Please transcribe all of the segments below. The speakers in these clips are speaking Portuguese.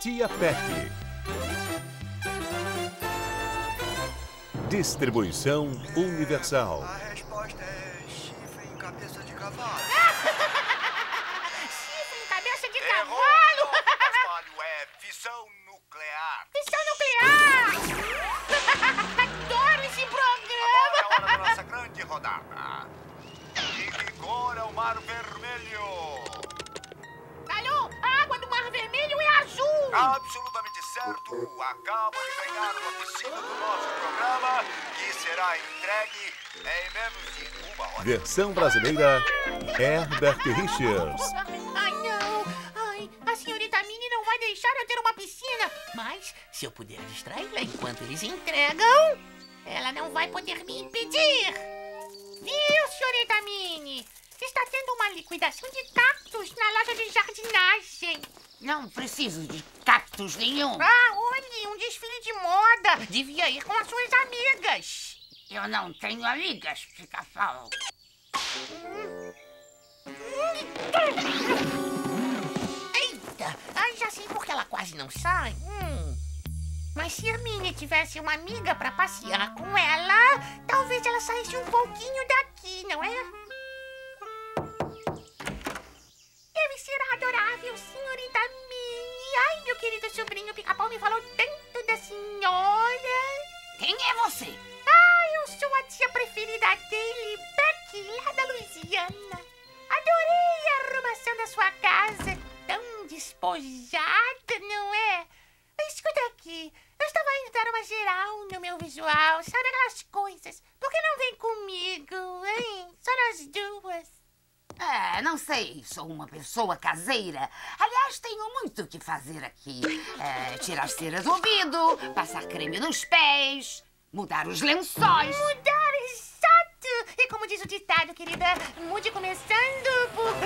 Tia Peck. Distribuição Universal. A resposta é chifre em cabeça de cavalo. Chifre em cabeça de Errou! cavalo! Cascalho, é fissão nuclear. Fissão nuclear! Adoro esse programa! Agora é hora da nossa grande rodada. De que cor é o Mar Vermelho? Alô, a água do Mar Vermelho é azul! Absolutamente certo. Acaba de ganhar uma piscina do nosso programa, que será entregue em menos de uma hora. Versão brasileira, Herbert Richards. Ai, não! Ai, a senhorita Minnie não vai deixar eu ter uma piscina! Mas, se eu puder distraí-la enquanto eles entregam, ela não vai poder me impedir! Viu, senhorita Minnie? Está tendo uma liquidação de cactos na loja de jardinagem. Não preciso de cactos nenhum. Ah, olhe, um desfile de moda. Devia ir com as suas amigas. Eu não tenho amigas, pica-pau. Eita, ai, já sei porque ela quase não sai. Mas se a Minnie tivesse uma amiga pra passear com ela, talvez ela saísse um pouquinho daqui, não é? Deve ser adorável, senhorita Minnie. Ai, meu querido sobrinho Pica-Pau me falou tanto da senhora. Quem é você? Ah, eu sou a tia preferida dele, Becky, lá da Louisiana. Adorei a arrumação da sua casa. Tão despojada, não é? Escuta aqui, eu estava indo dar uma geral no meu visual, sabe aquelas coisas? Por que não vem comigo, hein? Só nós duas. Ah, não sei, sou uma pessoa caseira. Aliás, tenho muito o que fazer aqui. Tirar cera do ouvido, passar creme nos pés, mudar os lençóis. Mudar, exato! E como diz o ditado, querida, mude começando por...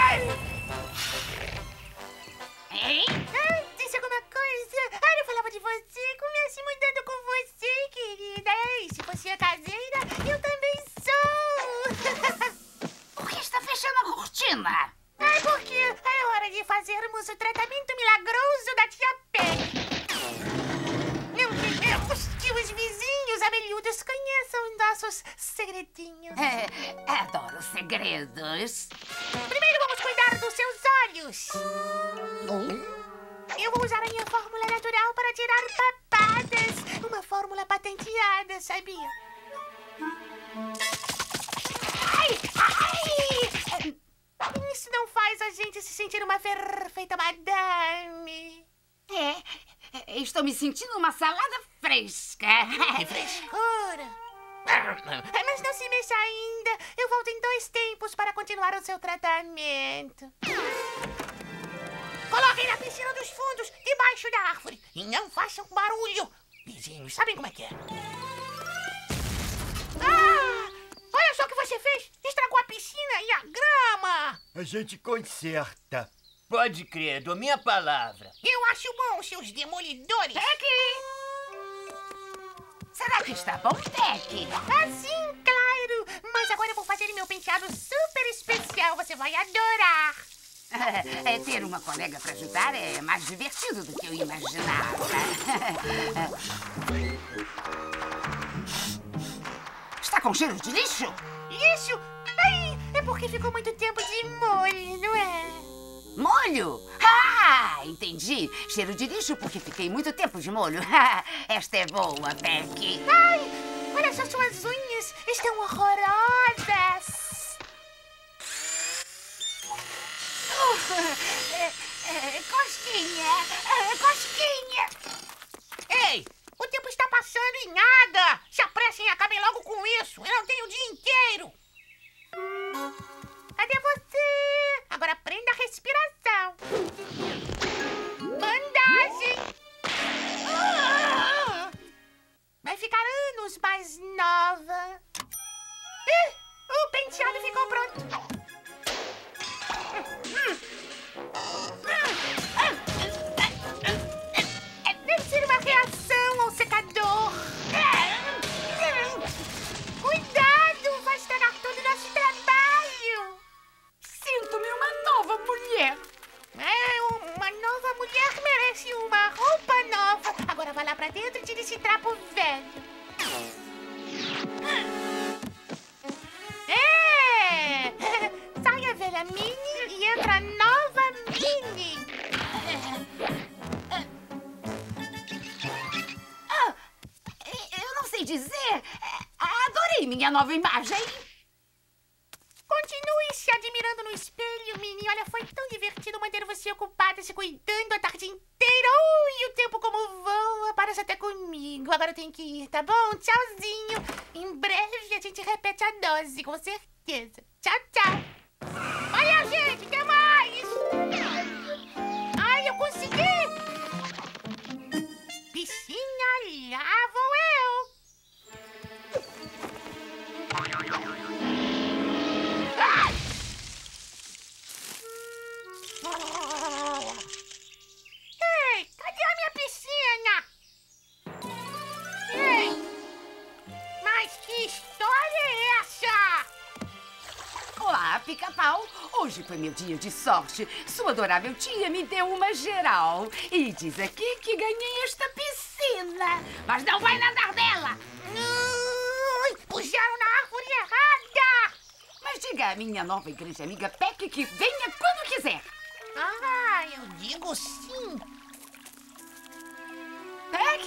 Hein? Disse alguma coisa? Eu falava de você, comece mudando com você, querida. E se você é caseira, eu também sou. Por que está fechando a cortina? Porque é hora de fazermos o tratamento milagroso da tia Peck. Não queremos que os vizinhos abelhudos conheçam nossos segredinhos. Adoro segredos. Primeiro vamos cuidar dos seus olhos. Eu vou usar a minha fórmula natural para tirar papadas. Uma fórmula patenteada, sabia? Ai! Isso não faz a gente se sentir uma perfeita madame. Estou me sentindo uma salada fresca. Que frescura. Mas não se mexa ainda. Eu volto em 2 tempos para continuar o seu tratamento. Coloquem na piscina dos fundos, debaixo da árvore. E não façam barulho. Vizinhos, sabem como é que é? Olha só o que você fez. Estragou a piscina e a grama. A gente conserta. Pode crer, dou minha palavra. Eu acho bom, seus demolidores. Será que está bom, Peck? Sim, claro. Mas agora eu vou fazer meu penteado super especial. Você vai adorar. Ter uma colega para ajudar é mais divertido do que eu imaginava. Está com cheiro de lixo? Isso? Ai, é porque ficou muito tempo de molho, não é? Molho? Entendi. Cheiro de lixo porque fiquei muito tempo de molho. Esta é boa, Peck. Ai, olha só, suas unhas estão horrorosas. Cosquinha. Ei, o tempo está passando e nada. Se apressem e acabem logo com isso. Eu não tenho o dia inteiro. Cadê você? Agora prenda a respiração. Bandagem. Vai ficar anos mais nova. O penteado ficou pronto. Deve ser uma reação ao secador. Cuidado, vai estragar todo o nosso trabalho. Sinto-me uma nova mulher. Uma fui dizer, adorei minha nova imagem. Continue se admirando no espelho, Minnie. Olha, foi tão divertido manter você ocupada se cuidando a tarde inteira. Ui, o tempo como voa. Parece até comigo. Agora eu tenho que ir, tá bom? Tchauzinho. Em breve a gente repete a dose, com certeza. Tchau, tchau. Olha, gente, até mais. Ai, eu consegui. Piscina, lá vou eu. Ei, cadê a minha piscina? Ei, mas que história é essa? Olá, Pica-Pau. Hoje foi meu dia de sorte. Sua adorável tia me deu uma geral. E diz aqui que ganhei esta piscina. Mas não vai nadar nela. Puxaram na árvore errada. Mas diga à minha nova igreja amiga Peck que venha quando quiser. Ah, eu digo sim. Peck!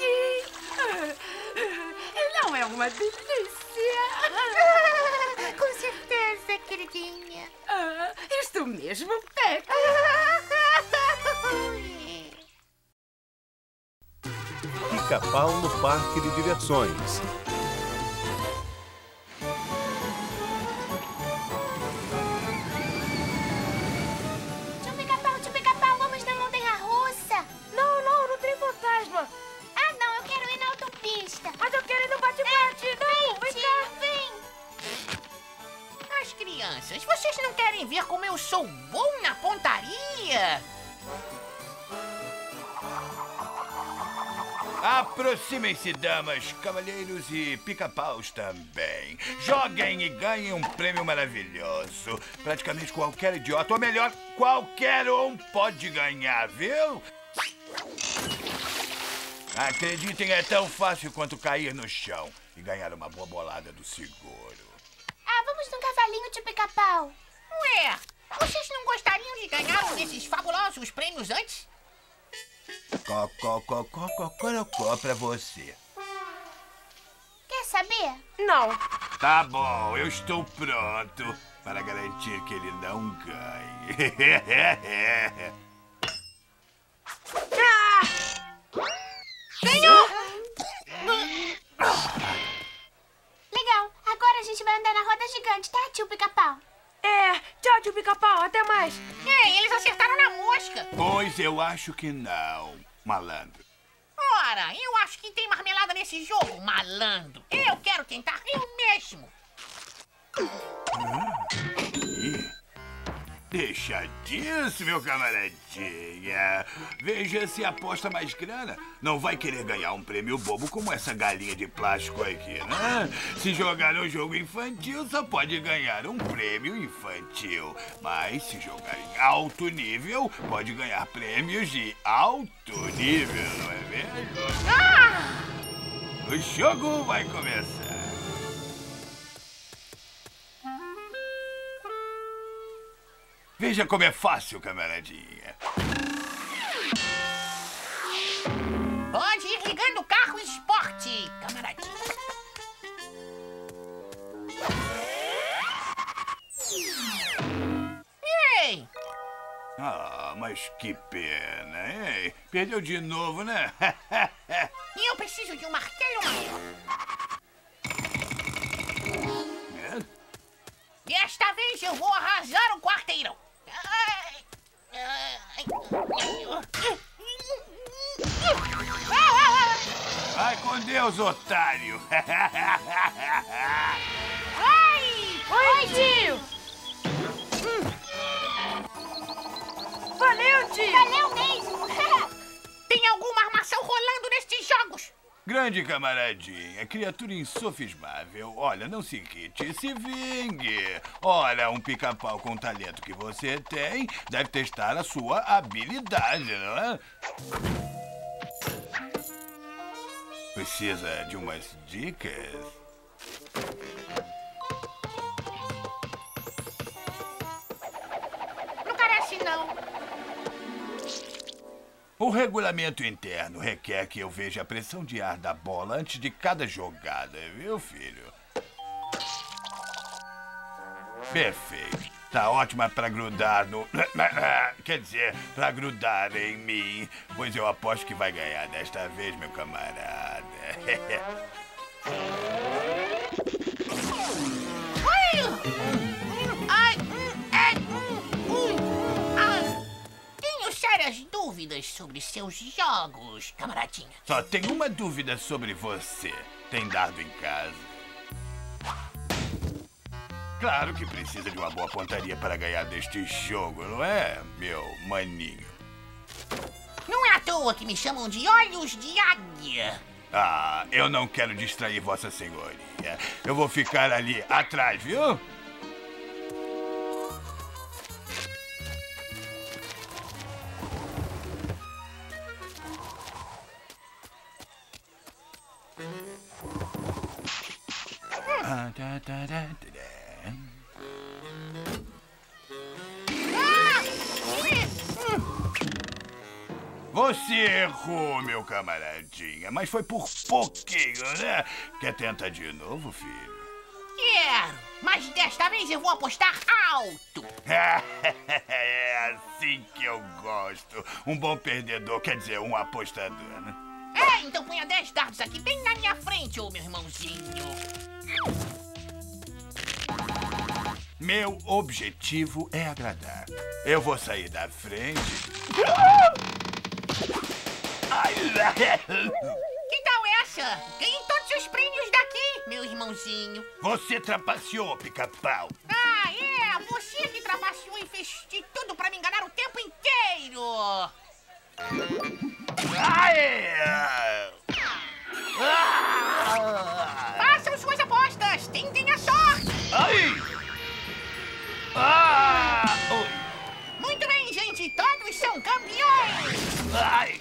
Não é uma delícia? Com certeza, queridinha. Isto mesmo, Peck. Pica-pau no parque de diversões. Tio Pica-Pau, vamos na montanha-russa. Não tem fantasma. Ah, não, eu quero ir na autopista. Mas eu quero ir no bate-bate. Não, vem cá. Vem. As crianças, vocês não querem ver como eu sou bom na pontaria? Aproximem-se, damas, cavalheiros e pica-paus também. Joguem e ganhem um prêmio maravilhoso. Praticamente qualquer idiota, ou melhor, qualquer um pode ganhar, viu? Acreditem, é tão fácil quanto cair no chão e ganhar uma boa bolada do seguro. Vamos num cavalinho, tio Pica-Pau. Ué, vocês não gostariam de ganhar um desses fabulosos prêmios antes? Cocorocó pra você. Quer saber? Não. Tá bom, eu estou pronto para garantir que ele não ganhe. Ganhou! Legal, agora a gente vai andar na roda gigante, tá, tio Pica-Pau? Tchau, tio Pica-Pau. Até mais. Ei, eles acertaram na mosca. Pois eu acho que não, malandro. Ora, eu acho que tem marmelada nesse jogo, malandro. Eu quero tentar eu mesmo. Deixa disso, meu camaradinha. Veja se aposta mais grana. Não vai querer ganhar um prêmio bobo como essa galinha de plástico aqui, né? Se jogar um jogo infantil, só pode ganhar um prêmio infantil. Mas se jogar em alto nível, pode ganhar prêmios de alto nível, não é mesmo? O jogo vai começar. Veja como é fácil, camaradinha. Pode ir ligando o carro esporte, camaradinha. Ei! Ah, mas que pena, hein? Perdeu de novo, né? E eu preciso de um martelo maior. Desta vez eu vou arrasar o quarteirão. Vai com Deus, otário. Oi, tio. Valeu, tio. Valeu mesmo. Tem alguma armação rolando nestes jogos? Grande camaradinha, criatura insofismável. Olha, não se irrite, se vingue. Ora, um pica-pau com o talento que você tem deve testar a sua habilidade, não é? Precisa de umas dicas? Não parece, não. O regulamento interno requer que eu veja a pressão de ar da bola antes de cada jogada, viu, filho? Perfeito. Tá ótima pra grudar no... Quer dizer, pra grudar em mim, pois eu aposto que vai ganhar desta vez, meu camarada. Tenho sérias dúvidas sobre seus jogos, camaradinha. Só tenho uma dúvida sobre você. Tem dado em casa? Claro que precisa de uma boa pontaria para ganhar deste jogo, não é, meu maninho? Não é à toa que me chamam de olhos de águia. Ah, eu não quero distrair Vossa Senhoria. Eu vou ficar ali atrás, viu? Você errou, meu camaradinha, mas foi por pouquinho, né? Quer tentar de novo, filho? Quero, mas desta vez eu vou apostar alto. É assim que eu gosto. Um bom perdedor, quer dizer, um apostador, né? Então ponha 10 dardos aqui bem na minha frente, ô meu irmãozinho. Meu objetivo é agradar. Eu vou sair da frente. Que tal essa? Ganhe todos os prêmios daqui, meu irmãozinho. Você trapaceou, pica-pau. Você que trapaceou e fez de tudo pra me enganar o tempo inteiro. Façam suas apostas, tentem a sorte. Muito bem, gente, todos são campeões.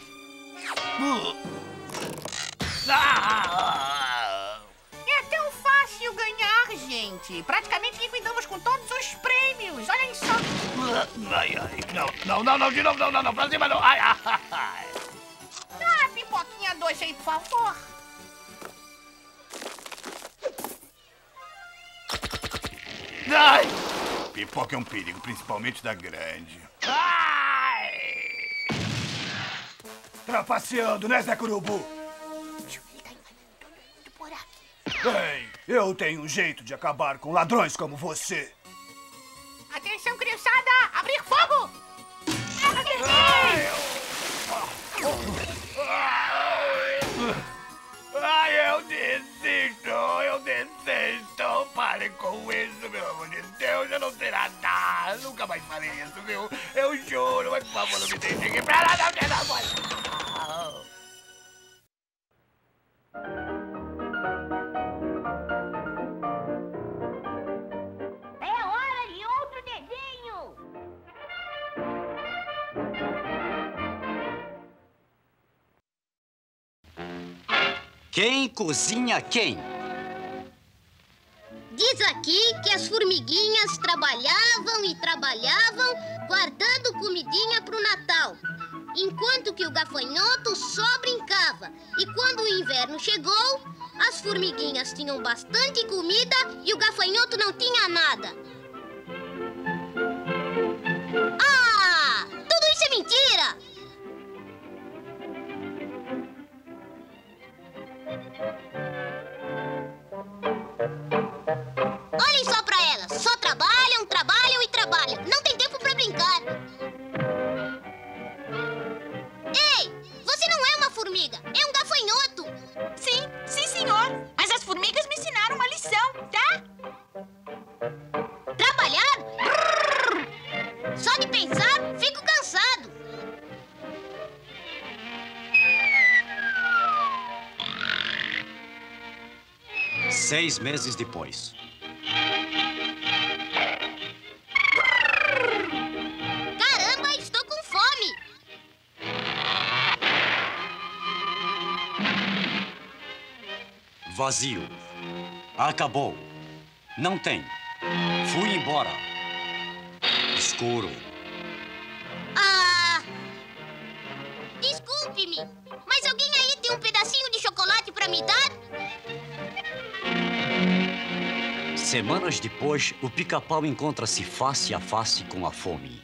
É tão fácil ganhar, gente. Praticamente liquidamos com todos os prêmios. Olhem só. Não, de novo, não, pra cima não. Pipoquinha doce aí, por favor. Pipoca é um perigo, principalmente da grande. Trapaceando, né, Zé Curubu? Ele tá enganando todo mundo por aqui. Ei, eu tenho um jeito de acabar com ladrões como você. Atenção, criançada! Abrir fogo! Eu desisto. Pare com isso, meu amor de Deus. Eu não sei nadar. Nunca mais farei isso, viu? Eu juro. Mas, por favor, não me deixe aqui pra lá. Não. É hora de outro desenho! Quem cozinha quem? Diz aqui que as formiguinhas trabalhavam e trabalhavam, guardando comidinha pro Natal. Enquanto que o gafanhoto só brincava. E quando o inverno chegou, as formiguinhas tinham bastante comida e o gafanhoto não tinha nada. Ah! Tudo isso é mentira! Olhem só pra elas. Só trabalham, trabalham e trabalham. Não tem tempo pra brincar. Ei, você não é uma formiga. É um gafanhoto. Sim, senhor. Mas as formigas me ensinaram uma lição, tá? Trabalhar? Brrr. Só de pensar, fico cansado. Seis meses depois. Caramba, estou com fome. Vazio. Acabou. Não tem. Fui embora. Escuro. Ah! sabe-me. Mas alguém aí tem um pedacinho de chocolate pra me dar? Semanas depois, o Pica-Pau encontra-se face a face com a fome.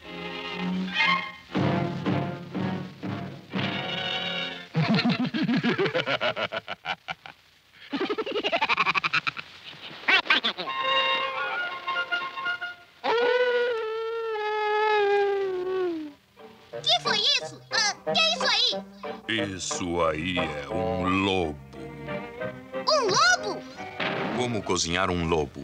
Que foi isso? Que é isso aí? Isso aí é um lobo. Um lobo? Como cozinhar um lobo?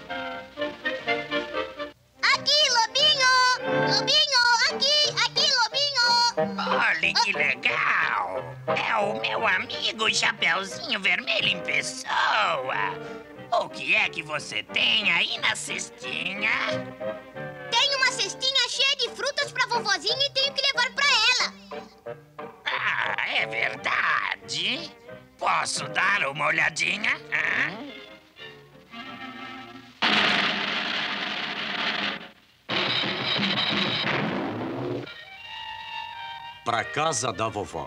Aqui, lobinho! Lobinho, aqui, lobinho! Olha que legal! É o meu amigo Chapeuzinho Vermelho em pessoa. O que é que você tem aí na cestinha? Tenho uma cestinha cheia de frutas pra vovozinha e tenho que levar pra ela. Ah, é verdade? Posso dar uma olhadinha? Hã? Pra casa da vovó.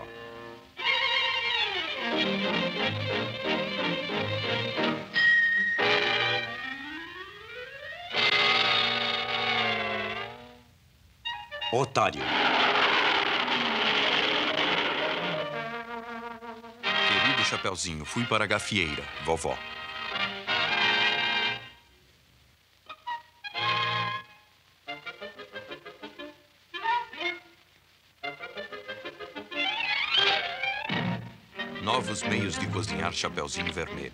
Otário. Querido Chapeuzinho, fui para a gafieira, vovó. Novos meios de cozinhar Chapeuzinho Vermelho.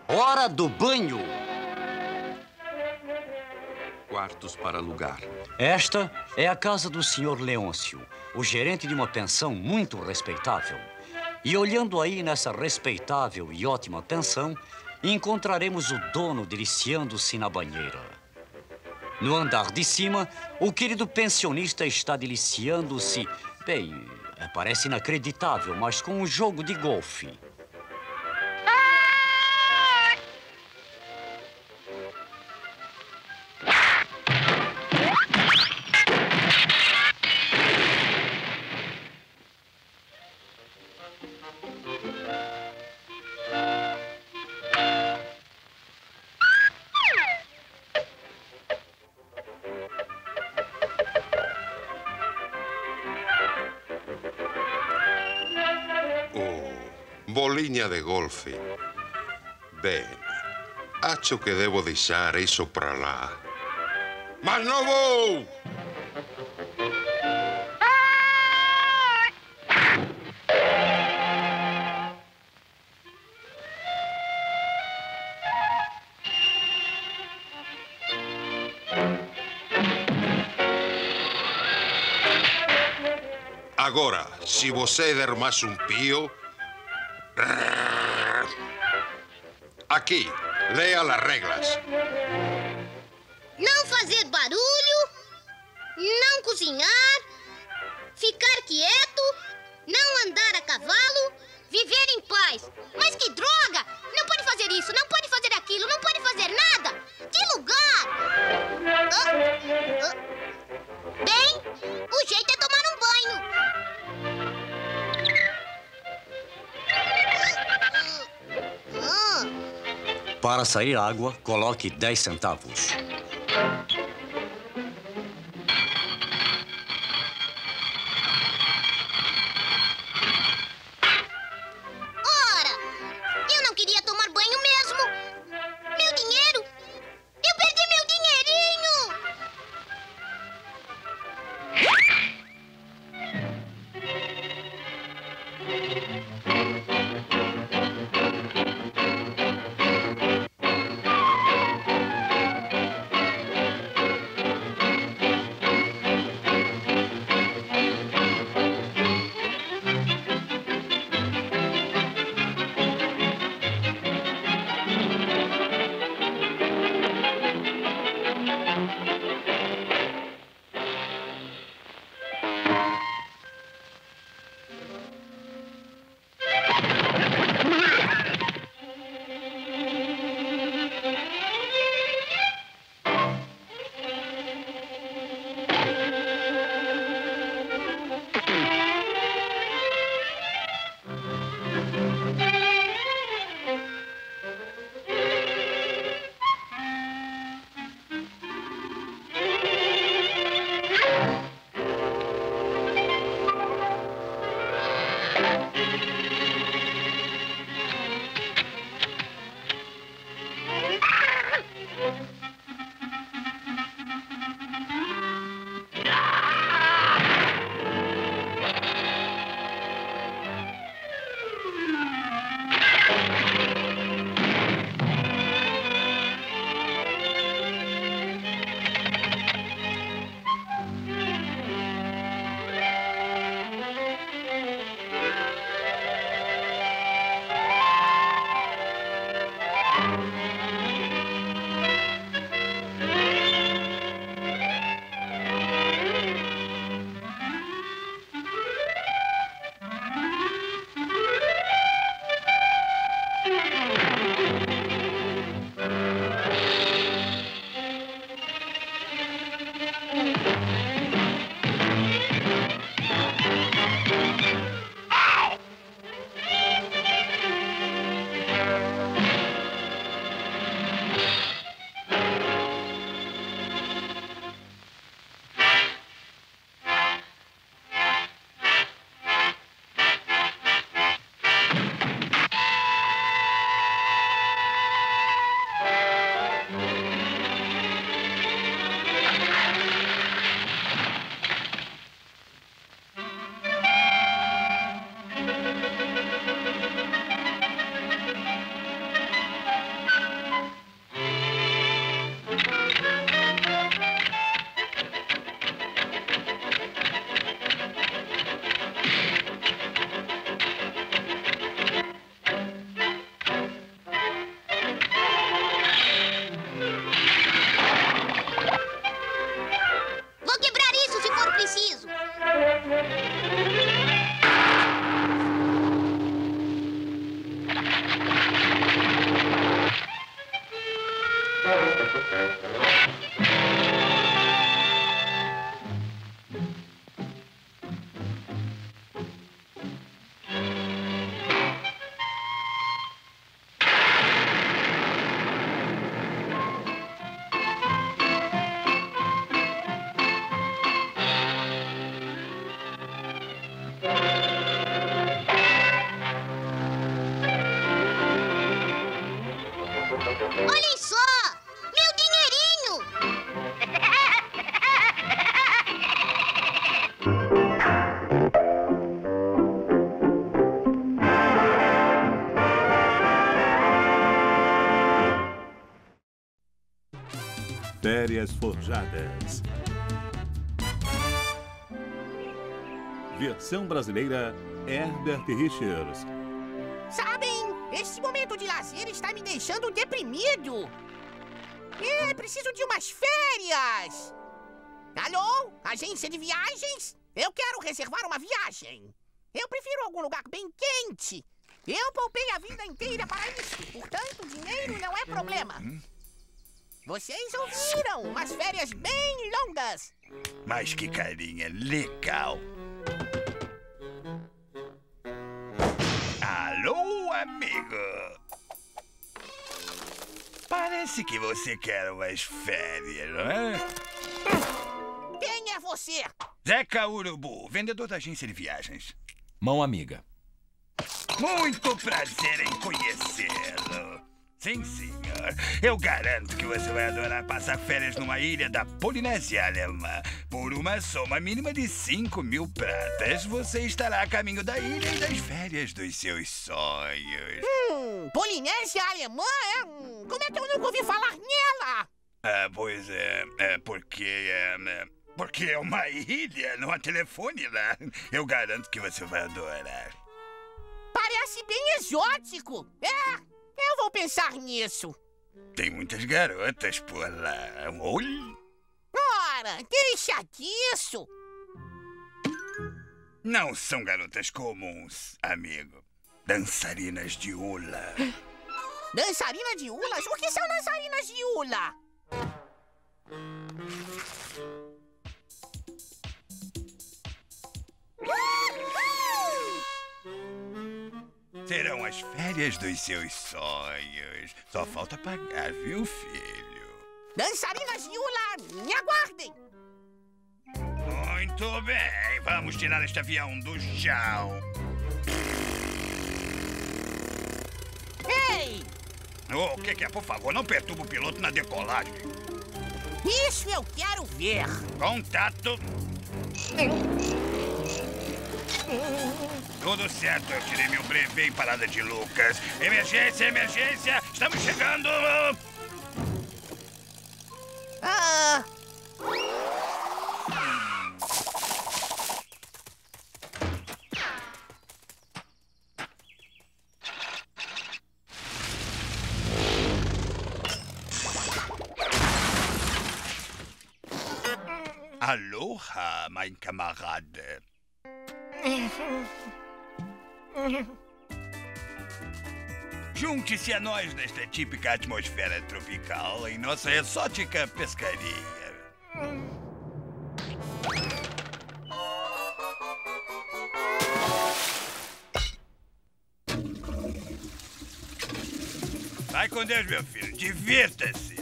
Hora do banho. Quartos para alugar. Esta é a casa do Sr. Leôncio, o gerente de uma pensão muito respeitável. E olhando aí nessa respeitável e ótima pensão, encontraremos o dono deliciando-se na banheira. No andar de cima, o querido pensionista está deliciando-se, bem, parece inacreditável, mas com um jogo de golfe. Bolinha de golfe. Bene. Acho che devo deixar isso pra lá. Mas não vou! Agora, se você der mais um pio... Aqui, leia as regras. Não fazer barulho, não cozinhar, ficar quieto, não andar a cavalo, viver em paz. Mas que droga! Não pode fazer isso, não pode fazer aquilo, não pode fazer nada! Que lugar! Bem, o jeito é tomar um banho. Para sair água, coloque 10 centavos. Ora, eu não queria tomar banho mesmo. Meu dinheiro! Eu perdi meu dinheirinho! Olhem só! Meu dinheirinho! Férias Forjadas. Versão brasileira, Herbert Richards. Sabem, esse momento de lazer está me deixando deprimido. Preciso de umas férias. Alô? Agência de viagens? Eu quero reservar uma viagem. Eu prefiro algum lugar bem quente. Eu poupei a vida inteira para isso, portanto, dinheiro não é problema. Vocês ouviram? Umas férias bem longas. Mas que carinha legal. Alô, amigo. Parece que você quer umas férias, não é? Quem é você? Zeca Urubu, vendedor da agência de viagens. Mão amiga. Muito prazer em conhecê-lo. Sim, senhor. Eu garanto que você vai adorar passar férias numa ilha da Polinésia Alemã. Por uma soma mínima de 5.000 pratas, você estará a caminho da ilha e das férias dos seus sonhos. Polinésia Alemã? Como é que eu nunca ouvi falar nela? Pois porque é uma ilha, não há telefone lá. Eu garanto que você vai adorar. Parece bem exótico. Eu vou pensar nisso. Tem muitas garotas por lá. Olha. Ora, deixa disso. Não são garotas comuns, amigo. Dançarinas de hula. Dançarina de hula? O que são dançarinas de hula? Serão as férias dos seus sonhos. Só falta pagar, viu, filho? Dançarinas de hula, me aguardem! Muito bem, vamos tirar este avião do chão. Ei! O que é? Por favor, não perturbe o piloto na decolagem. Isso eu quero ver. Contato. Tudo certo, eu tirei meu brevê em Parada de Lucas. Emergência, emergência! Estamos chegando! Aloha, mein Kamerad. Junte-se a nós nesta típica atmosfera tropical em nossa exótica pescaria. Vai com Deus, meu filho. Divirta-se.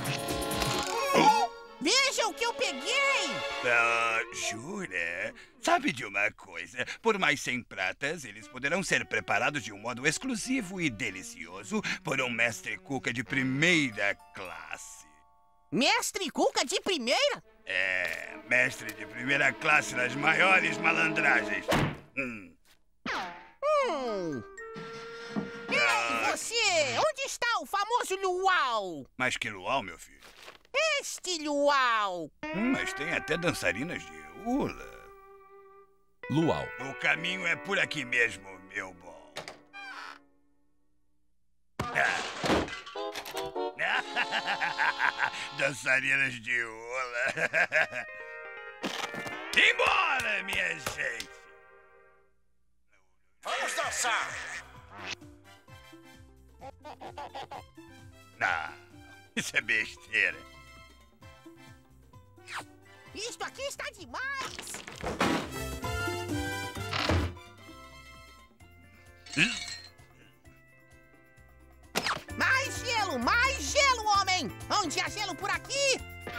Veja o que eu peguei! Jura? Sabe de uma coisa? Por mais 100 pratas, eles poderão ser preparados de um modo exclusivo e delicioso por um mestre cuca de primeira classe. Mestre cuca de primeira? É, mestre de primeira classe nas maiores malandragens. Ei, você! Onde está o famoso luau? Mas que luau, meu filho? Este luau! Mas tem até dançarinas de hula. Luau. O caminho é por aqui mesmo, meu bom. Dançarinas de hula. Embora, minha gente. Vamos dançar. Isso é besteira. Isto aqui está demais! Mais gelo, homem! Onde há gelo por aqui?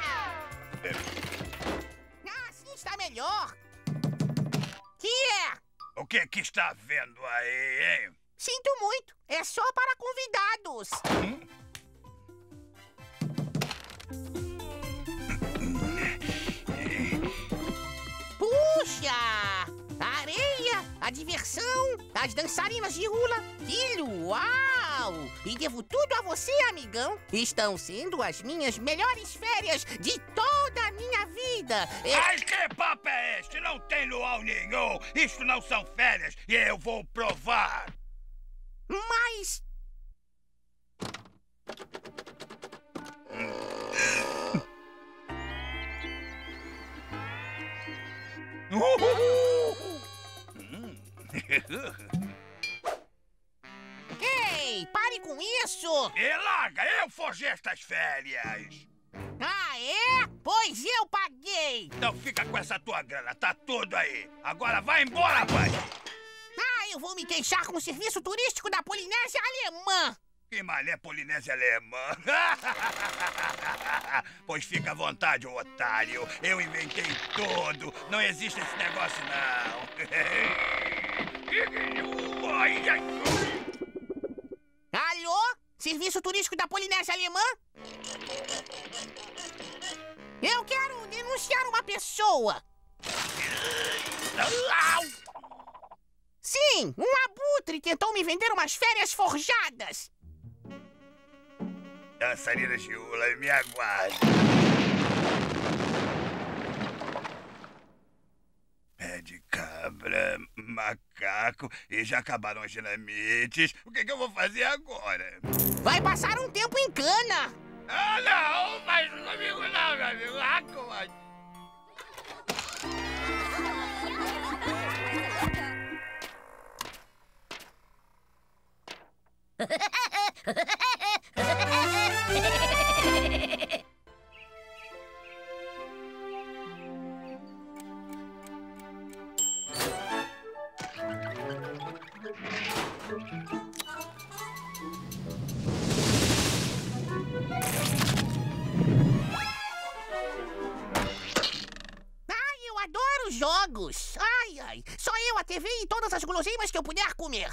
Assim está melhor. Que é? O que está vendo aí, hein? Sinto muito, é só para convidados. Puxa! A areia, a diversão, as dançarinas de hula. Que luau! E devo tudo a você, amigão. Estão sendo as minhas melhores férias de toda a minha vida. Ai, que papo é este? Não tem luau nenhum. Isto não são férias e eu vou provar. Mas... Ei, pare com isso! E larga, eu forjei estas férias! Ah, é? Pois eu paguei! Então fica com essa tua grana, tá tudo aí! Agora vai embora, rapaz! Ah, eu vou me queixar com o serviço turístico da Polinésia Alemã! Que malé Polinésia Alemã! Pois fica à vontade, ô otário! Eu inventei tudo! Não existe esse negócio, não! Alô? Serviço turístico da Polinésia Alemã? Eu quero denunciar uma pessoa! Sim, um abutre tentou me vender umas férias forjadas! Dançarina de hula, me aguarde. Pé de cabra, macaco e já acabaram as dinamites. O que eu vou fazer agora? Vai passar um tempo em cana! Ah, não! Mas comigo não, meu amigo. Eu adoro jogos! Ai, ai! Só eu, a TV e todas as guloseimas que eu puder comer!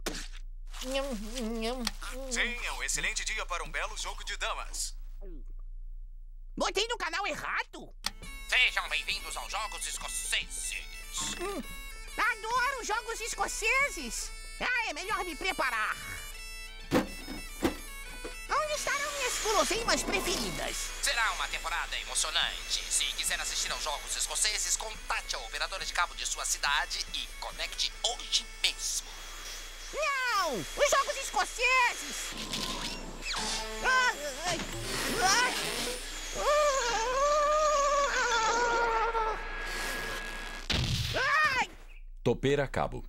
Sim, é um excelente dia para um belo jogo de damas. Botei no canal errado? Sejam bem-vindos aos Jogos Escoceses. Adoro jogos escoceses! Ah, é melhor me preparar! Onde estarão minhas guloseimas preferidas? Será uma temporada emocionante. Se quiser assistir aos Jogos Escoceses, contate a operadora de cabo de sua cidade e conecte hoje mesmo. Não! Os Jogos Escoceses! Ai, ai, ai. Ai. Topeira Cabo.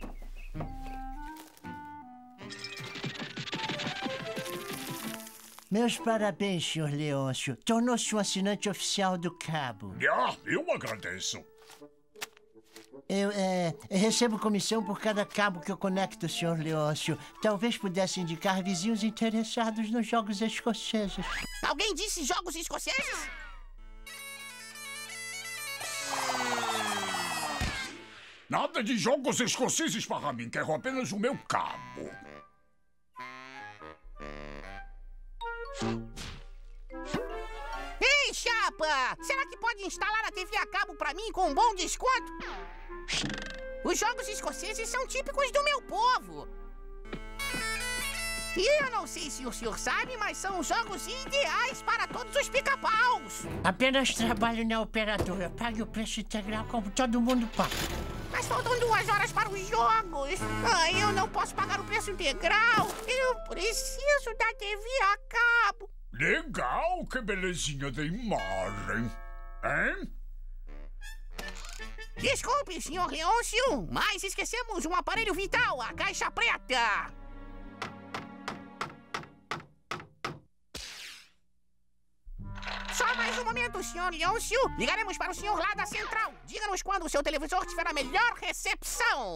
Meus parabéns, Sr. Leôncio. Tornou-se um assinante oficial do Cabo. Eu agradeço. Eu recebo comissão por cada cabo que eu conecto, Sr. Leôncio. Talvez pudesse indicar vizinhos interessados nos jogos escoceses. Alguém disse jogos escoceses? Nada de jogos escoceses para mim. Quero apenas o meu cabo. Ei, chapa! Será que pode instalar a TV a cabo pra mim com um bom desconto? Os jogos escoceses são típicos do meu povo. E eu não sei se o senhor sabe, mas são os jogos ideais para todos os pica-paus. Apenas trabalho na operadora. Pague o preço integral como todo mundo paga. Mas faltam 2 horas para os jogos. Ai, eu não posso pagar o preço integral. Eu preciso da TV a cabo. Legal, que belezinha de imagem. Hein? Desculpe, Sr. Leôncio, mas esquecemos um aparelho vital, a caixa preta. momento, Sr. Leôncio. Ligaremos para o senhor lá da central. Diga-nos quando o seu televisor tiver a melhor recepção.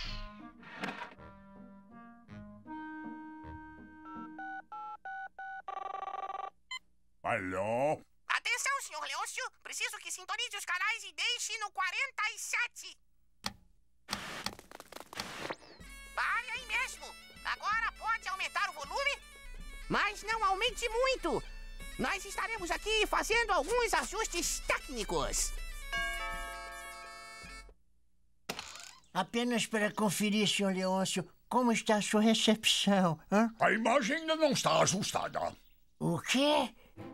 Alô? Atenção, Sr. Leôncio. Preciso que sintonize os canais e deixe no 47. Pare aí mesmo. Agora pode aumentar o volume? Mas não aumente muito. Nós estaremos aqui fazendo alguns ajustes técnicos. Apenas para conferir, Sr. Leôncio, como está a sua recepção, hã? A imagem ainda não está ajustada. O quê?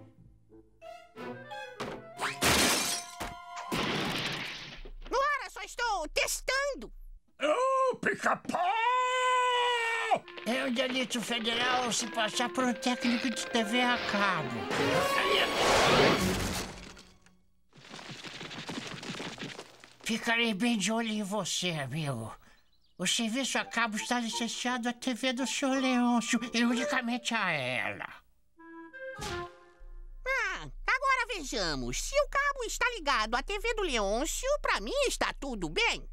Ora, só estou testando. Oh, Pica-Pau! É um delito federal se passar por um técnico de TV a cabo. Ficarei bem de olho em você, amigo. O serviço a cabo está licenciado à TV do Sr. Leôncio e unicamente a ela. Agora vejamos. Se o cabo está ligado à TV do Leôncio, pra mim está tudo bem.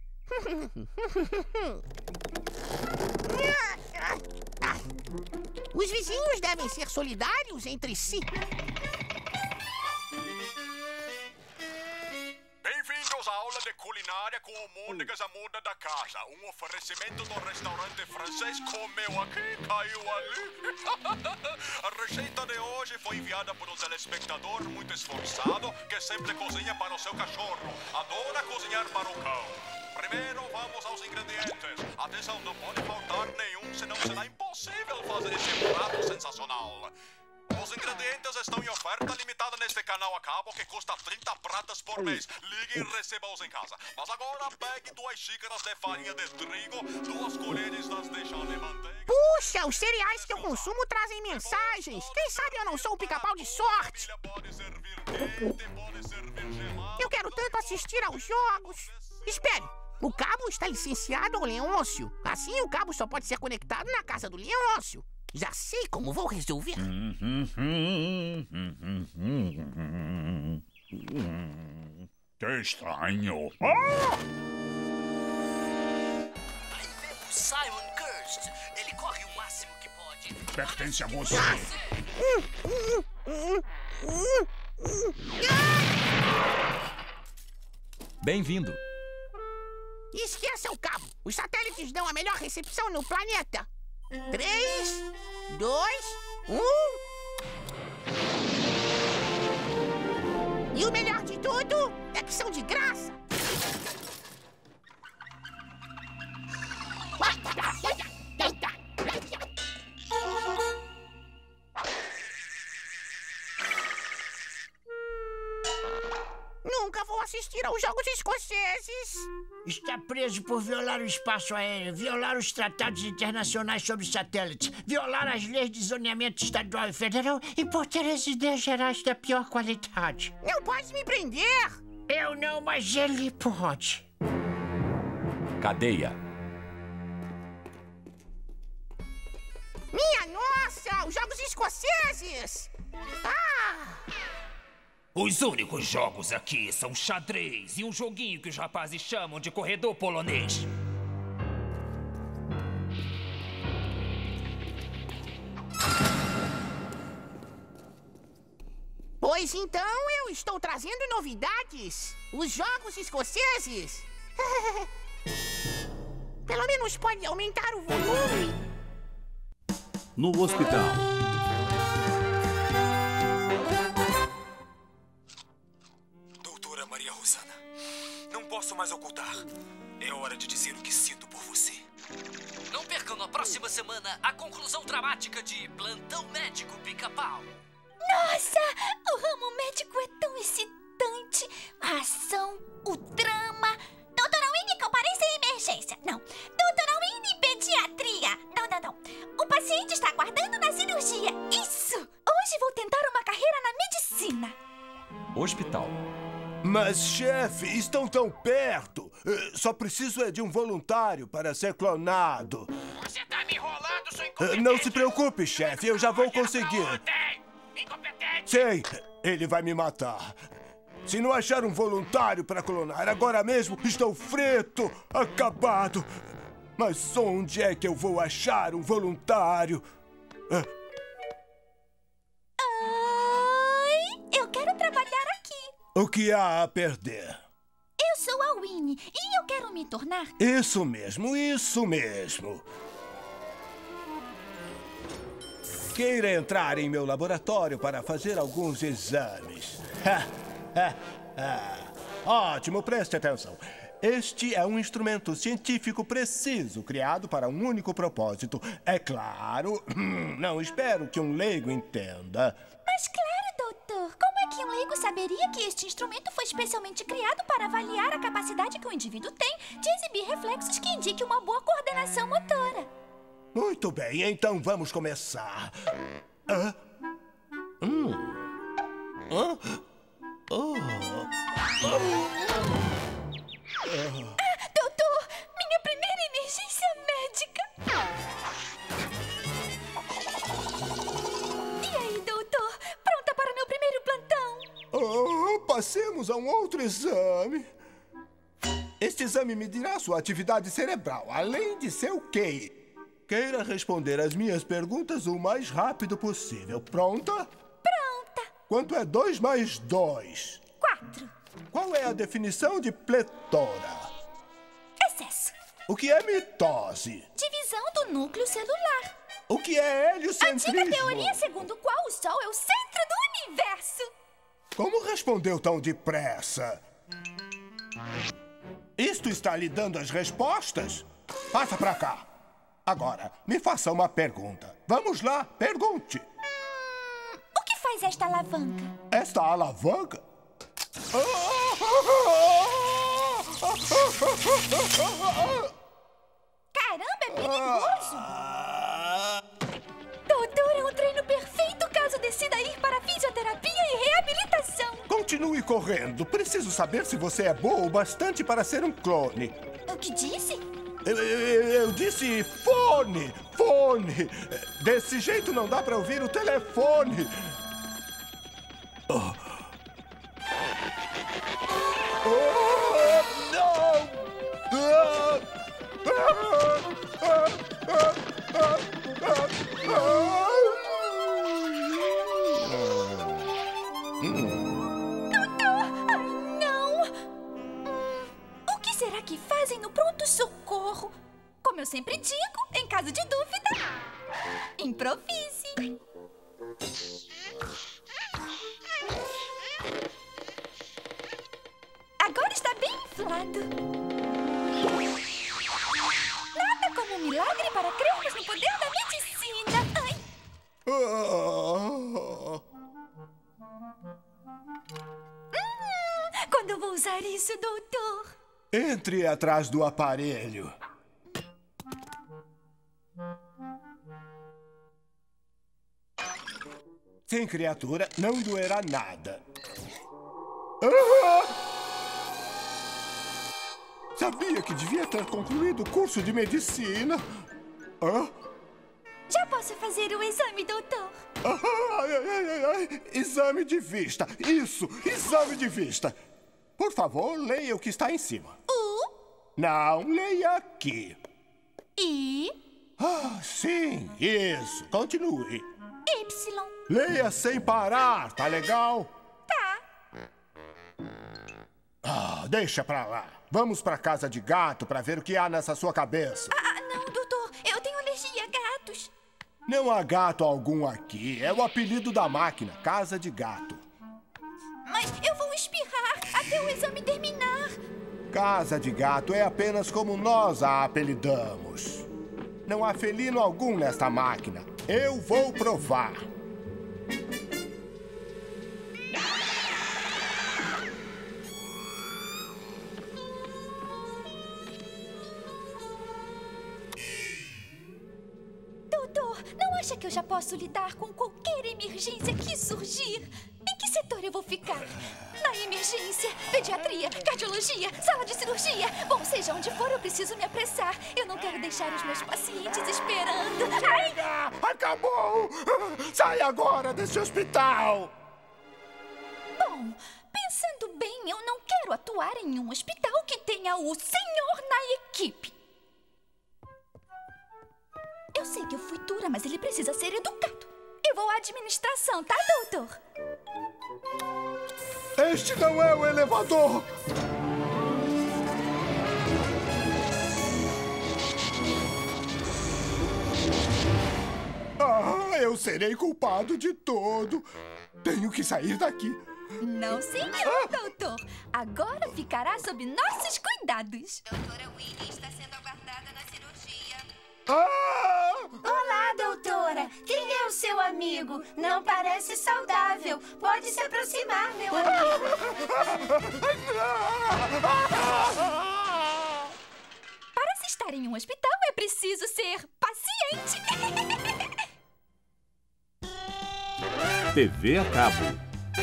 Os vizinhos devem ser solidários entre si. Bem-vindos à aula de culinária com almôndegas à moda da casa. Um oferecimento do restaurante francês Comeu Aqui, Caiu Ali. A receita de hoje foi enviada por um telespectador muito esforçado que sempre cozinha para o seu cachorro. Adora cozinhar para o cão. Primeiro, vamos aos ingredientes. Atenção, não pode faltar nenhum, senão será impossível fazer esse prato sensacional. Os ingredientes estão em oferta limitada neste canal a cabo que custa 30 pratas por mês. Ligue e receba-os em casa. Mas agora pegue 2 xícaras de farinha de trigo, 2 colheres das de chá de manteiga... Puxa, os cereais que eu consumo trazem mensagens. Quem sabe eu não sou um pica-pau de sorte. Eu quero tanto assistir aos jogos. Espere, o cabo está licenciado ao Leôncio. Assim o cabo só pode ser conectado na casa do Leôncio. Já sei como vou resolver. Que estranho. Aí vemos Simon Kirst. Ele corre o máximo que pode. Pertence a você. Bem-vindo. Esqueça o cabo. Os satélites dão a melhor recepção no planeta. 3, 2, 1... E o melhor de tudo é que são de graça. Nunca vou assistir aos jogos escoceses. Está preso por violar o espaço aéreo, violar os tratados internacionais sobre satélites, violar as leis de zoneamento estadual e federal e por ter as ideias gerais da pior qualidade. Não pode me prender. Eu não, mas ele pode. Cadeia. Minha nossa, os jogos escoceses. Os únicos jogos aqui são xadrez e um joguinho que os rapazes chamam de corredor polonês. Pois então eu estou trazendo novidades. Os jogos escoceses. Pelo menos pode aumentar o volume. No hospital. Doutora Maria Rosana, não posso mais ocultar. É hora de dizer o que sinto por você. Não percam na próxima semana a conclusão dramática de Plantão Médico Pica-Pau. Nossa, o ramo médico é tão excitante. A ação, o drama. Doutora Winnie, comparência em emergência. Não. Doutora Winnie, pediatria. Não. O paciente está aguardando na cirurgia. Isso. Hoje vou tentar uma carreira na medicina. Hospital. Mas, chefe, estão tão perto. Só preciso de um voluntário para ser clonado. Você tá me enrolando, sou incompetente. Não se preocupe, chefe, eu já vou conseguir. Incompetente. Sei, ele vai me matar. Se não achar um voluntário para clonar agora mesmo, estou frito, acabado. Mas onde é que eu vou achar um voluntário? Oi, eu quero trabalhar aqui. O que há a perder? Eu sou a Winnie e eu quero me tornar... Isso mesmo, isso mesmo. Queira entrar em meu laboratório para fazer alguns exames. Ótimo, preste atenção. Este é um instrumento científico preciso, criado para um único propósito. É claro, não espero que um leigo entenda. Mas claro, doutor. Como é que um leigo saberia que este instrumento foi especialmente criado para avaliar a capacidade que o indivíduo tem de exibir reflexos que indiquem uma boa coordenação motora? Muito bem, então vamos começar. Doutor, minha primeira emergência médica. E aí, doutor? Pronta para o meu primeiro plantão? Passemos a um outro exame. Este exame medirá sua atividade cerebral, além de seu QI. Queira responder as minhas perguntas o mais rápido possível. Pronta? Pronta. Quanto é 2 mais 2? 4. Qual é a definição de pletora? Excesso. O que é mitose? Divisão do núcleo celular. O que é heliocentrismo? Antiga teoria segundo qual o Sol é o centro do universo. Como respondeu tão depressa? Isto está lhe dando as respostas? Passa pra cá. Agora, me faça uma pergunta. Vamos lá, pergunte. O que faz esta alavanca? Esta alavanca? Caramba, é perigoso! Doutor, é um treino perfeito caso decida ir para fisioterapia e reabilitação. Continue correndo. Preciso saber se você é boa o bastante para ser um clone. O que disse? Eu disse fone! Fone! Desse jeito não dá para ouvir o telefone. Não! Será que fazem no pronto-socorro? Como eu sempre digo, em caso de dúvida, improvise. Agora está bem inflado. Nada como um milagre para crermos no poder da medicina. Ai. Quando eu vou usar isso, doutor? Entre atrás do aparelho. Sem criatura, não doerá nada. Sabia que devia ter concluído o curso de medicina. Já posso fazer o exame, doutor? Exame de vista. Isso, exame de vista. Por favor, leia o que está em cima. Não, leia aqui. I. Sim, isso. Continue. Y. Leia sem parar, tá legal? Tá. Deixa pra lá. Vamos pra casa de gato pra ver o que há nessa sua cabeça. Não, doutor. Eu tenho alergia a gatos. Não há gato algum aqui. É o apelido da máquina, casa de gato. Mas eu vou espirrar até o exame terminar. Casa de gato é apenas como nós a apelidamos. Não há felino algum nesta máquina. Eu vou provar. Doutor, não acha que eu já posso lidar com qualquer emergência que surgir? Em que setor eu vou ficar? Na emergência, pediatria, cardiologia, sala de cirurgia. Bom, seja onde for, eu preciso me apressar. Eu não quero deixar os meus pacientes esperando. Chega! Acabou! Sai agora desse hospital! Bom, pensando bem, eu não quero atuar em um hospital que tenha o senhor na equipe. Eu sei que eu fui dura, mas ele precisa ser educado. Eu vou à administração, tá, doutor? Este não é o elevador! Ah, eu serei culpado de tudo. Tenho que sair daqui. Não, senhor, doutor. Agora ficará sob nossos cuidados. Doutora Winnie está sendo aguardada na cirurgia. Olá, doutora. Quem é o seu amigo? Não parece saudável. Pode se aproximar, meu amigo. Para se estar em um hospital, é preciso ser paciente. TV a cabo.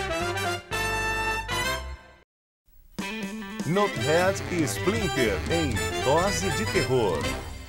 Knothead e Splinter em Dose de Terror.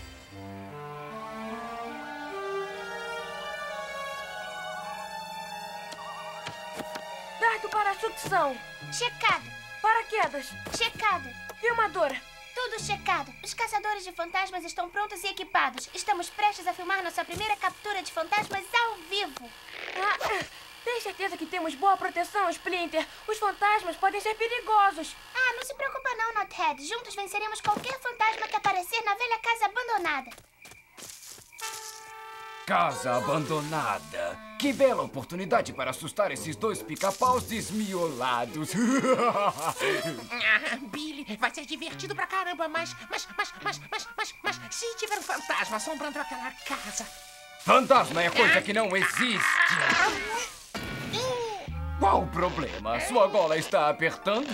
Dardo para a sucção. Checado. Paraquedas. Checado. Filmadora. Tudo checado. Os caçadores de fantasmas estão prontos e equipados. Estamos prestes a filmar nossa primeira captura de fantasmas ao vivo. Tem certeza que temos boa proteção, Splinter? Os fantasmas podem ser perigosos. Não se preocupa não, Knothead. Juntos venceremos qualquer fantasma que aparecer na velha casa abandonada. Casa abandonada. Que bela oportunidade para assustar esses dois pica-paus desmiolados. Billy, vai ser divertido pra caramba, mas se tiver um fantasma assombrando aquela casa... Fantasma é coisa que não existe. Qual o problema? Sua gola está apertando?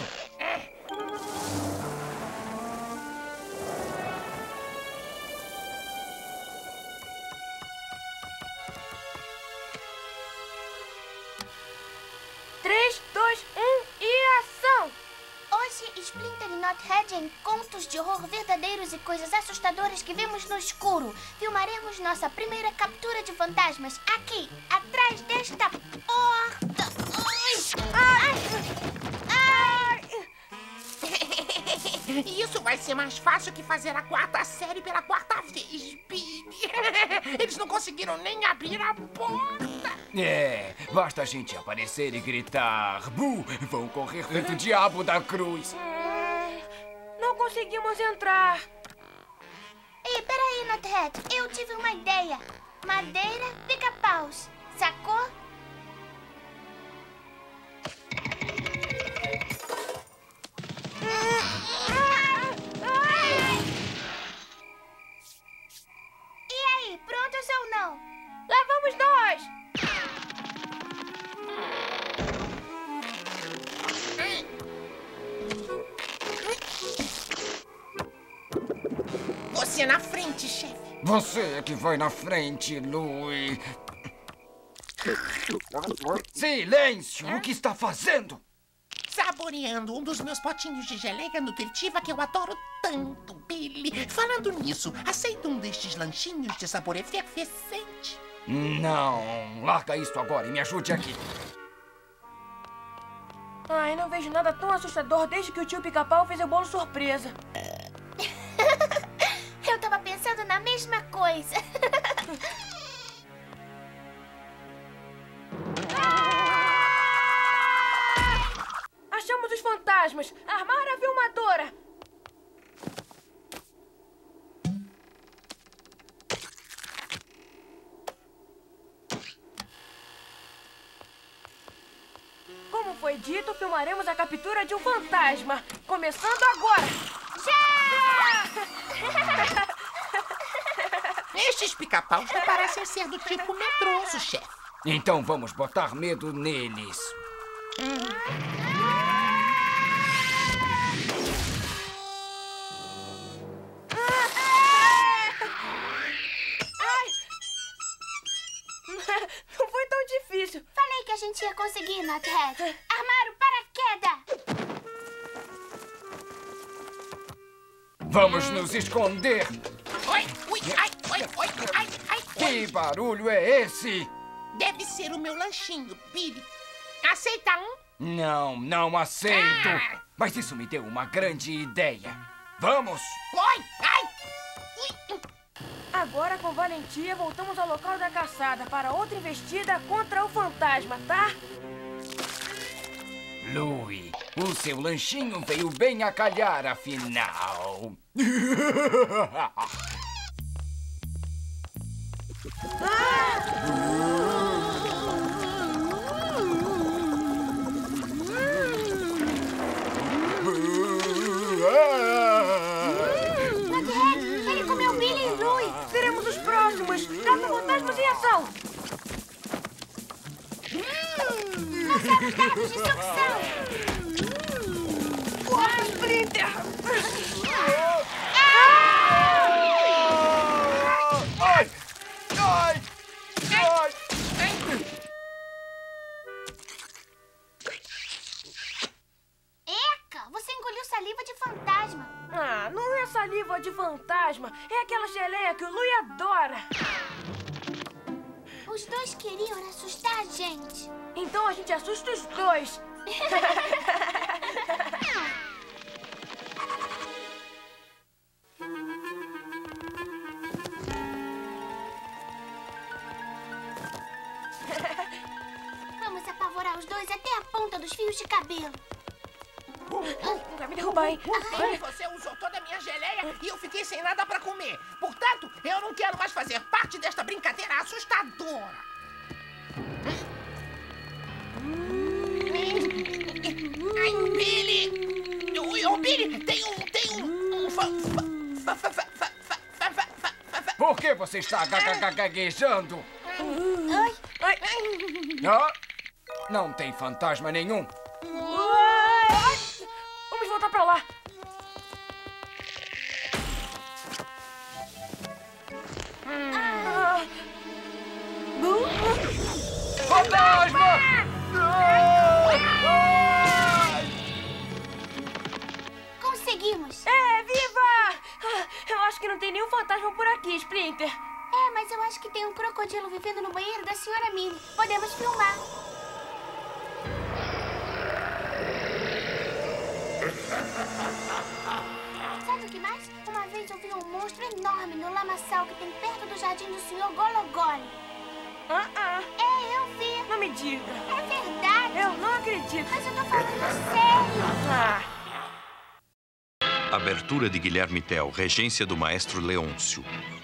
Hoje, Splinter e Knothead em contos de horror verdadeiros e coisas assustadoras que vemos no escuro. Filmaremos nossa primeira captura de fantasmas aqui, atrás desta porta. Isso vai ser mais fácil que fazer a quarta série pela quarta vez, Billy. Eles não conseguiram nem abrir a porta. Basta a gente aparecer e gritar "Bu!" Vão correr feito o diabo da cruz. Não conseguimos entrar. Ei, peraí, Knothead. Eu tive uma ideia. Madeira, pica-paus. Sacou? E aí, prontos ou não? Lá vamos nós! Você na frente, chefe. Você é que vai na frente, Louie. Silêncio! O que está fazendo? Saboreando um dos meus potinhos de geleia nutritiva que eu adoro tanto, Billy. Falando nisso, aceita um destes lanchinhos de sabor efervescente? Não, larga isso agora e me ajude aqui. Ai, não vejo nada tão assustador desde que o tio Pica-Pau fez o bolo surpresa. Eu tava pensando na mesma coisa. Achamos os fantasmas! Armar a filmadora! Como foi dito, filmaremos a captura de um fantasma. Começando agora! Já! Estes pica-paus não parecem ser do tipo medroso, chefe. Então vamos botar medo neles. Não foi tão difícil. Falei que a gente ia conseguir, Knothead. Armar o paraquedas. Vamos nos esconder. Que barulho é esse? Deve ser o meu lanchinho, Billy. Aceita um? Não aceito. Mas isso me deu uma grande ideia. Vamos! Oi! Ai! Agora, com valentia, voltamos ao local da caçada para outra investida contra o fantasma, tá? Louie, o seu lanchinho veio bem a calhar, afinal. Nugget, ele comeu Billy e Louie. Seremos os próximos. Caça-fantasmas em ação. Lançamos dardos de sucção. Corre, Splinter! Ai! Ai! Ai! Eca, você engoliu saliva de fantasma. Ah, não é saliva de fantasma. É aquela geleia que o Louie adora. Os dois queriam assustar a gente. Então a gente assusta os dois. Vamos apavorar os dois até a ponta dos fios de cabelo. Não vai me derrubar, hein? Você usou toda a minha geleia e eu fiquei sem nada pra comer. Portanto, eu não quero mais fazer parte desta brincadeira assustadora. Ai, Billy! Ô, Billy, tem um Por que você está gaguejando? Ai. Ah, não tem fantasma nenhum. Vamos voltar pra lá. Fantasma! Conseguimos! É, viva! Eu acho que não tem nenhum fantasma por aqui, Splinter. É, mas eu acho que tem um crocodilo vivendo no banheiro da senhora Minnie. Podemos filmar. Sabe o que mais? Uma vez eu vi um monstro enorme no lamaçal que tem perto do jardim do senhor Gologole. É, eu vi. Não me diga. É verdade. Eu não acredito. Mas eu tô falando sério. Abertura de Guilherme Tell, regência do maestro Leôncio.